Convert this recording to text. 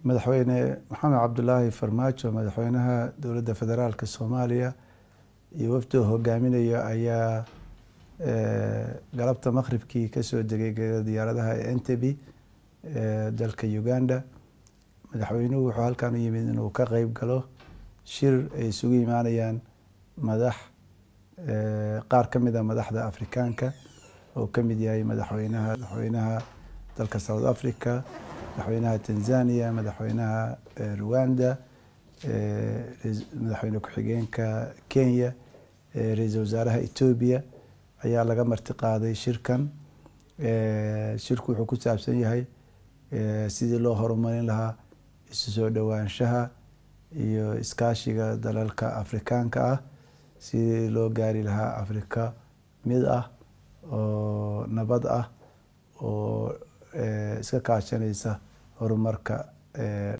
madaxweyne maxamed cabdulaahi farmaajo madaxweynaha dowladda federaalka Soomaaliya iyo wafdi hogaaminayo ayaa galabta maqribkii ka soo degay diyaaradaha Entebbe dalka Uganda. madaxweynuhu wuxuu halkan u yimid inuu ka qayb galo shir ay isugu yimaanayaan madax qaar ka mid ah madaxda Afrikaanka oo ka mid yahay madaxweynaha dalka South Africa, madaxweynaha Tanzania, madaxweynaha Rwanda, madaxweyne ku-xigeenka Kenya, ra'iisul wasaaraha Ethiopia ayaa laga marti qaaday shirkan. Shirku wuxuu ku saabsan yahay sidii loo horumarin lahaa isu soo dhawaanshaha iyo iskaashiga dalalka Afrikaanka ah, sidii loo gaari lahaa Afrika mid ah oo nabad ah oo iska kaashanaysa horumarka